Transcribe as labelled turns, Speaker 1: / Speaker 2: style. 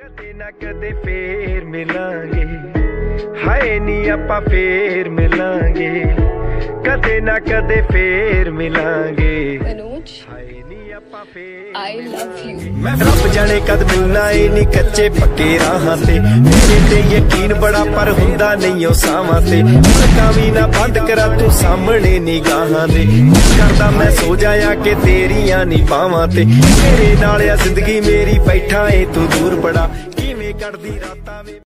Speaker 1: ਕਦੇ ਨਾ ਕਦੇ ਫੇਰ ਮਿਲਾਂਗੇ, ਹਾਏ ਨੀ ਆਪਾਂ ਫੇਰ ਮਿਲਾਂਗੇ, ਕਦੇ ਨਾ ਕਦੇ ਫੇਰ ਮਿਲਾਂਗੇ। ਹਾਏ ਨੀ ਆਪਾਂ ਫੇਰ
Speaker 2: I love you।
Speaker 1: ਮੈਂ ਰੱਬ ਜਾਣੇ ਕਦ ਮਿਲਣਾ ਏ ਨੀ ਕੱਚੇ ਪੱਕੇ ਰਾਹਾਂ ਤੇ, ਮੇਰੇ ਤੇ ਯਕੀਨ ਬੜਾ ਪਰ ਹੁੰਦਾ ਨਹੀਂ ਉਹ ਸਾਵਾਂ ਤੇ। ਕਾਵੀ ਨਾ ਬੰਦ ਕਰਾ ਤੂੰ ਸਾਹਮਣੇ ਨਿਗਾਹਾਂ ਦੇ, ਕਰਦਾ ਮੈਂ ਸੋ ਜਾਇਆ ਕਿ ਤੇਰੀਆਂ ਨੀ ਬਾਵਾਂ ਤੇ। ਤੇਰੇ ਨਾਲ ਆ ਜ਼ਿੰਦਗੀ ਮੇਰੀ, ਬੈਠਾ ਏ ਤੂੰ ਦੂਰ ਬੜਾ, ਕਿਵੇਂ ਕੱਢਦੀ ਰਾਤਾਂ ਵੇ।